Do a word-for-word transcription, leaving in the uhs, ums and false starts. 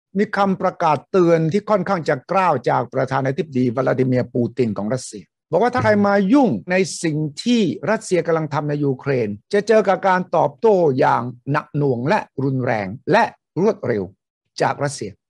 มีคำประกาศเตือนที่ค่อนข้างจะกล้าวจากประธานาธิบดีวลาดิเมียร์ปูตินของรัสเซียบอกว่าถ้าใครมายุ่งในสิ่งที่รัสเซียกำลังทำในยูเครนจะเจอกับการตอบโต้อย่างหนักหน่วงและรุนแรงและรวดเร็วจากรัสเซีย